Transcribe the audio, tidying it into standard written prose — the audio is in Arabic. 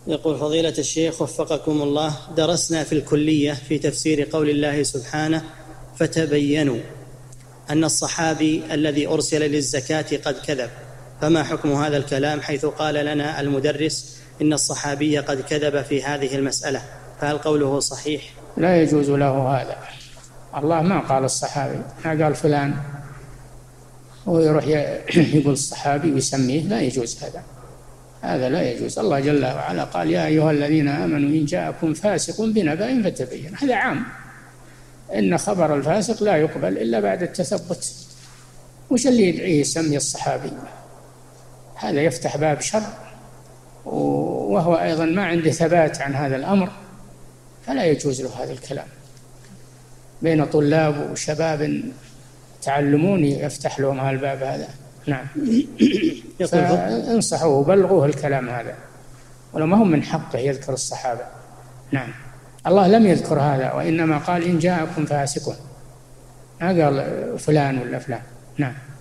يقول فضيلة الشيخ وفقكم الله، درسنا في الكلية في تفسير قول الله سبحانه فتبينوا أن الصحابي الذي أرسل للزكاة قد كذب، فما حكم هذا الكلام حيث قال لنا المدرس إن الصحابي قد كذب في هذه المسألة، فهل قوله صحيح؟ لا يجوز له هذا. الله ما قال الصحابي، ما قال فلان ويروح يقول الصحابي ويسميه، لا يجوز هذا لا يجوز. الله جل وعلا قال يا أيها الذين آمنوا إن جاءكم فاسق بنبأ فتبين، هذا عام، إن خبر الفاسق لا يقبل إلا بعد التثبت. وش اللي يدعيه يسمي الصحابي؟ هذا يفتح باب شر، وهو أيضا ما عنده ثبات عن هذا الأمر، فلا يجوز له هذا الكلام. بين طلاب وشباب تعلمون يفتح لهم هذا الباب هذا. نعم. فانصحوه وبلغوه الكلام هذا، ولو ما هم من حقه يذكر الصحابة. نعم. الله لم يذكر هذا، وإنما قال إن جاءكم فاسق، ما قال فلان ولا فلان. نعم.